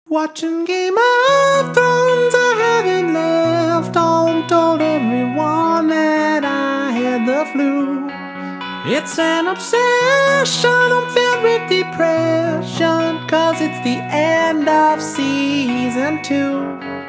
Watching Game of Thrones, I haven't left home. Told everyone that I had the flu. It's an obsession, I'm filled with depression, 'cause it's the end of season 2.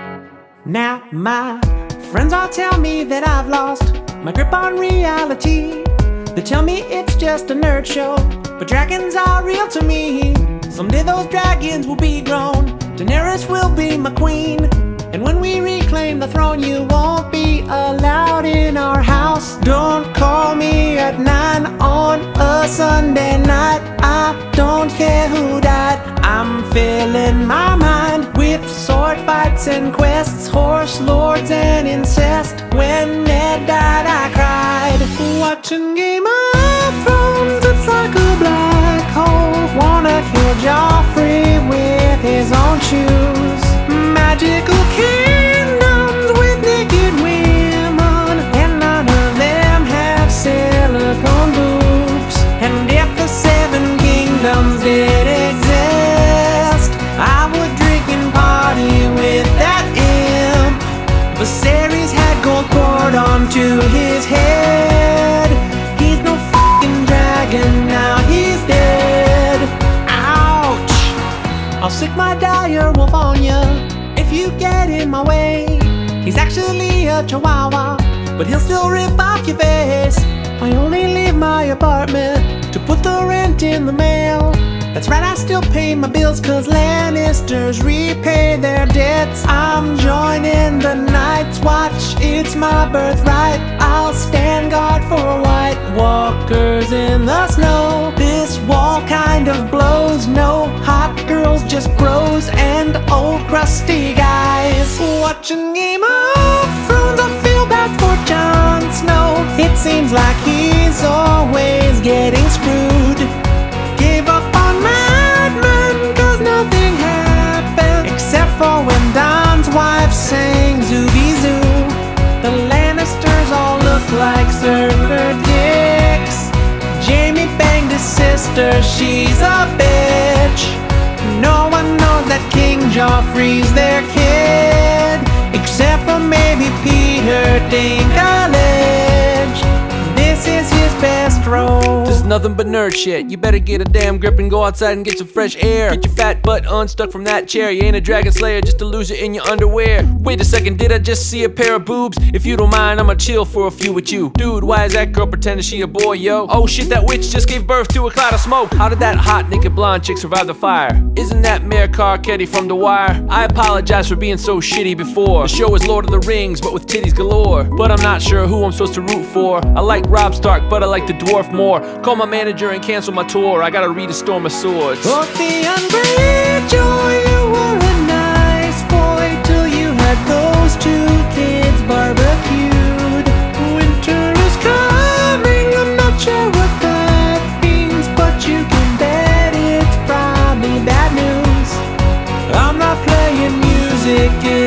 Now my friends all tell me that I've lost my grip on reality. They tell me it's just a nerd show, but dragons are real to me. Someday those dragons will be grown, Daenerys will be my queen, and when we reclaim the throne, you won't be allowed in our house. Don't call me at 9 on a Sunday night, I don't care who died. I'm filling my mind with sword fights and quests, horse lords and incest. When Ned died I cried. Watching Game of Thrones, it's like a black hole. Wanna kill Joffrey with his own shoes. Magical kingdoms with naked women, and none of them have silicone boobs. And if the 7 kingdoms did exist, I would drink and party with that imp. Viserys had gold poured onto his head. He's no f***ing dragon, now he's dead. Ouch! I'll stick my dire wolf on ya if you get in my way. He's actually a chihuahua, but he'll still rip off your face. I only leave my apartment to put the rent in the mail. That's right, I still pay my bills, 'cause Lannisters repay their debts. I'm joining the Night's Watch, it's my birthright. I'll stand guard for White Walkers in the snow. This wall kind of blows, no hot girls, just bros and old crusty guys. Watching Game of Thrones, I feel bad for Jon Snow. It seems like he's always getting screwed. Gave up on Mad Men 'cause nothing happened, except for when Don's wife sang Zoogie Zoo. The Lannisters all look like surfer dicks. Jaime banged his sister, she's a bitch. No one knows that King Joffrey's their kid, except for maybe Peter Dinklage. This is his best role. This is nothing but nerd shit. You better get a damn grip and go outside and get some fresh air. Get your fat butt unstuck from that chair. You ain't a dragon slayer, just a loser in your underwear. Wait a second, did I just see a pair of boobs? If you don't mind, I'ma chill for a few with you. Dude, why is that girl pretending she a boy, yo? Oh shit, that witch just gave birth to a cloud of smoke. How did that hot naked blonde chick survive the fire? Isn't that Mayor Carcetti from The Wire? I apologize for being so shitty before. The show is Lord of the Rings, but with titties galore. But I'm not sure who I'm supposed to root for. I like Robb Stark, but I like the dwarf more. Call my manager and cancel my tour, I gotta read A Storm of Swords. Oh, Theon Greyjoy, you were a nice boy till you had those 2 kids barbecued. Winter is coming, I'm not sure what that means, but you can bet it's probably bad news. I'm not playing music